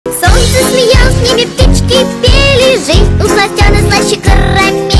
Солнце смеялось, в небе птички пели. Жизнь у сластены слаще карамели.